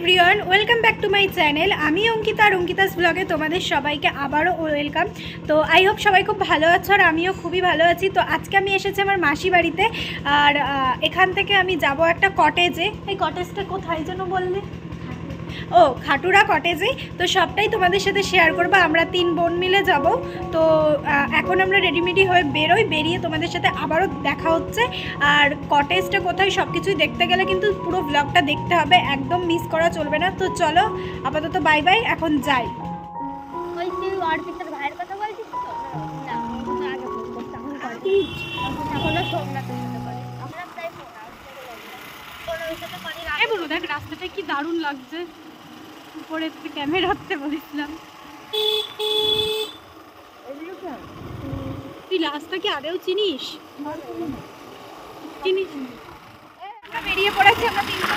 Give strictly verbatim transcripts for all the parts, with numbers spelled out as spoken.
Everyone, welcome back to my channel. আমি অঙ্কিতা আর অঙ্কিতাস ব্লগে তোমাদের সবাইকে আবারও ওয়েলকাম। তো আই হোপ সবাই খুব ভালো আছো আর আমিও খুবই ভালো আছি। তো আজকে আমি এসেছি আমার মাসি বাড়িতে, আর এখান থেকে আমি যাব একটা কটেজে। এই কটেজটা কোথায় যেন বললে? ও, খাটুরা কটেজে। তো সবটাই তোমাদের সাথে শেয়ার করবো। আমরা তিন বোন মিলে যাব। তো এখন আমরা রেডিমেডি হয়ে বেরোই, বেরিয়ে তোমাদের সাথে আবারও দেখা হচ্ছে। আর কটেজটা কোথায় সব কিছুই দেখতে গেলে কিন্তু পুরো ব্লগটা দেখতে হবে, একদম মিস করা চলবে না। তো চলো আপাতত বাই বাই, এখন যাই। দেখ রাস্তাটা কি দারুণ লাগছে, উপরে ক্যামেরা রাখতে বলেছিলাম। তুই রাস্তা কি আদেও চিনিস? চিনিস? আমরা বেরিয়ে পড়েছি, আমরা তিনজন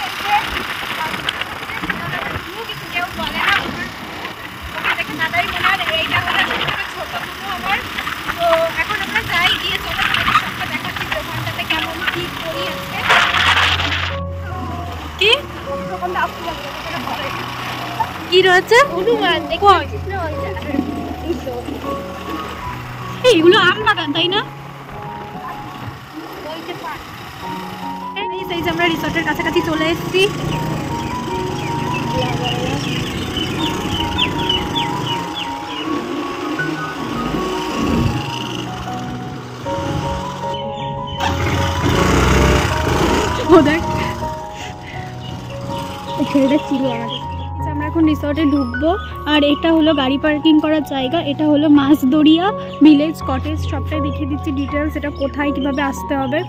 কিছু কেউ বলে না, ওকে দেখে দাদাই মনে হয় এইটা হলো ছোট দুটো আমার। তো এখন আমরা যাই, গিয়ে চলো সবটা দেখাচ্ছি দোকানটাতে কেমন কি করি আছে। কি কি রয়েছে? এইগুলো আম বাগান, তাই না? সেই যে আমরা রিসর্টের কাছাকাছি চলে এসেছি। ও দেখ, আমরা এখন রিসর্টে ঢুকবো। আর এটা হলো গাড়ি পার্কিং করার জায়গা, এটা হলো মাছদড়িয়া ভিলেজ কটেজ। সবটাই দেখিয়ে দিচ্ছি ডিটেলস, এটা কোথায় কিভাবে আসতে হবে।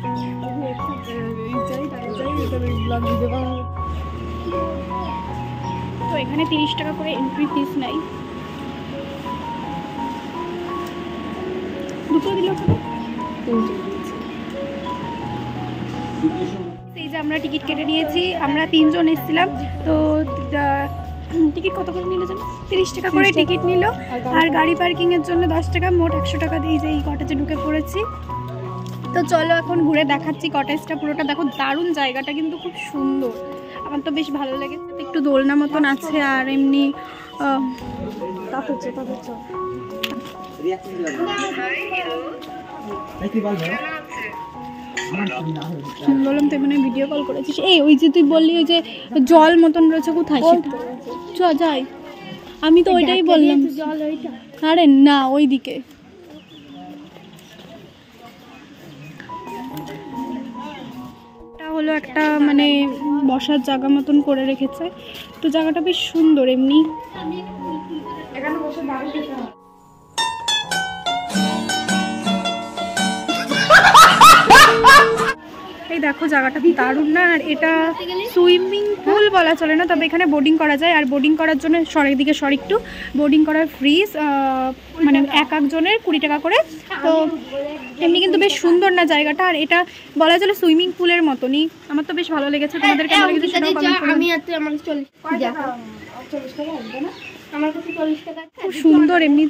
তো এখানে তিরিশ টাকা করে এন্ট্রি ফিস নাই। দুটো দিল। এই যে আমরা টিকিট কেটে নিয়েছি, আমরা তিনজন এসেছিলাম। তো টিকিট কত করে নিল জানো? তিরিশ টাকা করে টিকিট নিল। আর গাড়ি পার্কিংয়ের জন্য দশ টাকা, মোট একশো টাকা দিয়ে যে এই কটেজে ঢুকে পড়েছি। তো চলো এখন ঘুরে দেখাচ্ছি কটেজটা পুরোটা। দেখো দারুণ জায়গাটা, কিন্তু খুব সুন্দর, আমার তো বেশ ভালো লেগেছে। একটু দোলনা মতন আছে, আর এমনি বললাম তো মানে ভিডিও কল করেছিস। এই ওই যে তুই বললি ওই যে জল মতন রয়েছে, কোথায় সেটা? চ যাই, আমি তো ওইটাই বললাম। আরে না, ওই দিকে। এটা হলো একটা মানে বসার জায়গা মতন করে রেখেছে। তো জায়গাটা বেশ সুন্দর এমনি। এখানে বসে দাঁড়িয়ে খেতে হয়। এই দেখো জায়গাটা দারুণ না? আর এটা সুইমিং পুল বলা চলে না, তবে এখানে বোটিং করা যায়। আর বোটিং করার জন্য সরের দিকে সর একটু, বোটিং করার ফ্রিজ মানে এক একজনের কুড়ি টাকা করে। তো এমনি কিন্তু বেশ সুন্দর না জায়গাটা। আর এটা বলা চলে সুইমিং পুলের মতনই। আমার তো বেশ ভালো লেগেছে। তোমাদের কেমন লেগেছে সেটাও কমেন্ট করো। খুব সুন্দর এমনি।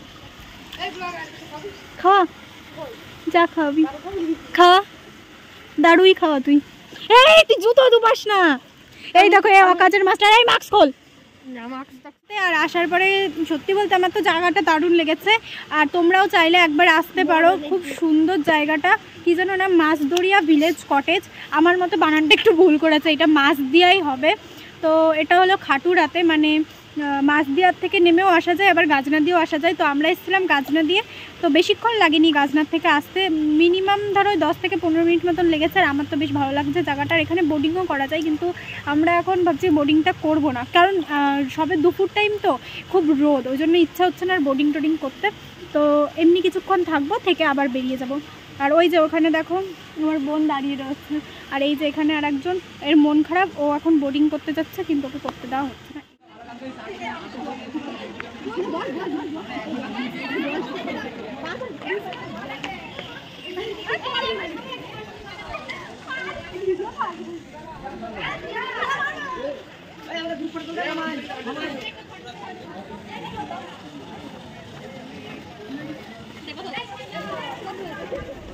খাওয়া যা খাওয়াবি খাওয়া, দারুই খাওয়া তুই। এই তুই জুতো দুপাস না। এই দেখো এই কাজের মাস্টার, এই মাস্ক খোল। আর আসার পরে সত্যি বলতে আমার তো জায়গাটা দারুণ লেগেছে। আর তোমরাও চাইলে একবার আসতে পারো, খুব সুন্দর জায়গাটা। কি যেন না, মাছদড়িয়া ভিলেজ কটেজ। আমার মতো বানানটা একটু ভুল করেছে, এটা মাছ দিয়াই হবে। তো এটা হলো খাটুরাতে, মানে মাছদিয়ার থেকে নেমেও আসা যায়, আবার গাজনা দিয়েও আসা যায়। তো আমরা এসেছিলাম গাজনা দিয়ে, তো বেশিক্ষণ লাগেনি গাজনার থেকে আসতে, মিনিমাম ধরো দশ থেকে পনেরো মিনিট মতন লেগেছে। আর আমার তো বেশ ভালো লাগছে জায়গাটার। এখানে বোটিংও করা যায়, কিন্তু আমরা এখন ভাবছি বোটিংটা করব না, কারণ সবে দুপুর টাইম তো খুব রোদ, ওই জন্য ইচ্ছা হচ্ছে না আর বোটিং টোটিং করতে। তো এমনি কিছুক্ষণ থাকবো, থেকে আবার বেরিয়ে যাব। আর ওই যে ওখানে দেখো আমার বোন দাঁড়িয়ে রয়েছে। আর এই যে এখানে আর একজন, এর মন খারাপ, ও এখন বোটিং করতে যাচ্ছে, কিন্তু ওকে করতে দেওয়া হচ্ছে না।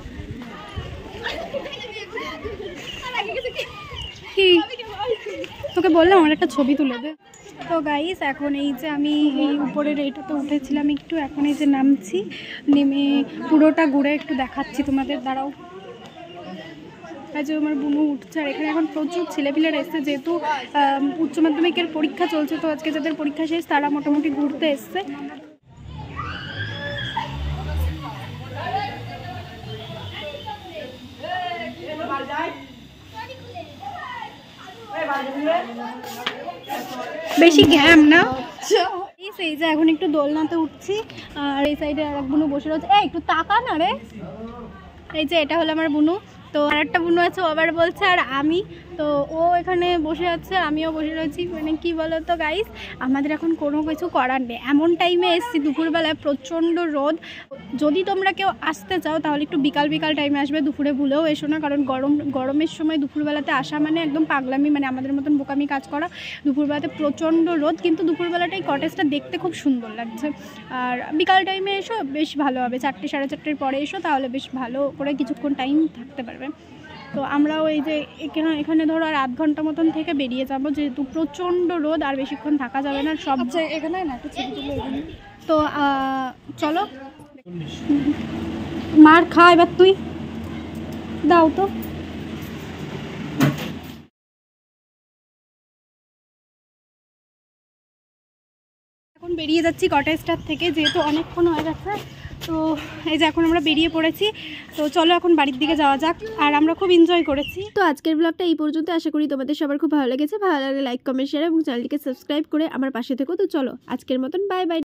কি তোকে বললাম আমার একটা ছবি তুলে দে। তো গাইস এখন এই যে আমি এই উপরের এইটাতে উঠেছিলাম একটু, এখন এই যে নামছি, নেমে পুরোটা ঘুরে একটু দেখাচ্ছি তোমাদের। দাঁড়াও, আজ আমার বুনু উঠছে। আর এখানে এখন প্রচুর ছেলেপিলেরা এসছে, যেহেতু উচ্চ মাধ্যমিকের পরীক্ষা চলছে, তো আজকে যাদের পরীক্ষা শেষ তারা মোটামুটি ঘুরতে এসছে। বেশি ঘ্যাম না। এই যে এখন একটু দোলনাতে উঠছি, আর এই সাইডে আর এক বুনু বসে রয়েছে। এই একটু তাকা না রে। এই যে এটা হলো আমার বুনু, তো আর একটা বুনু আছে ও আবার বলছে আর আমি, তো ও এখানে বসে আছে, আমিও বসে রয়েছি। মানে কি বলো তো গাইস, আমাদের এখন কোনো কিছু করার নেই। এমন টাইমে এসছি দুপুরবেলায়, প্রচণ্ড রোদ। যদি তোমরা কেউ আসতে চাও তাহলে একটু বিকাল বিকাল টাইমে আসবে, দুপুরে ভুলেও এসো না, কারণ গরম গরমের সময় দুপুরবেলাতে আসা মানে একদম পাগলামি, মানে আমাদের মতন বোকামি কাজ করা। দুপুরবেলাতে প্রচণ্ড রোদ, কিন্তু দুপুরবেলাটাই কটেজটা দেখতে খুব সুন্দর লাগছে। আর বিকাল টাইমে এসো বেশ ভালো হবে, চারটে সাড়ে চারটের পরে এসো, তাহলে বেশ ভালো করে কিছুক্ষণ টাইম থাকতে পারবে। তো আমরাও এই যে এখানে এখানে ধরো আর আধ ঘন্টা মতন থেকে বেরিয়ে যাবো, যেহেতু প্রচণ্ড রোদ আর বেশিক্ষণ থাকা যাবে না। সব এখানে না তো চলো মার খা এবার, তুই দাও তো। এখন বেরিয়ে যাচ্ছি কটেজটার থেকে, যেহেতু অনেকক্ষণ হয়ে গেছে। তো এই যে এখন আমরা বেরিয়ে পড়েছি, তো চলো এখন বাড়ির দিকে যাওয়া যাক। আর আমরা খুব এনজয় করেছি। তো আজকের ব্লগটা এই পর্যন্ত, আশা করি তোমাদের সবার খুব ভালো লেগেছে। ভালো লাগলে লাইক কমেন্ট শেয়ার এবং চ্যানেলটিকে সাবস্ক্রাইব করে আমার পাশে থেকো। তো চলো আজকের মতন বাই বাই।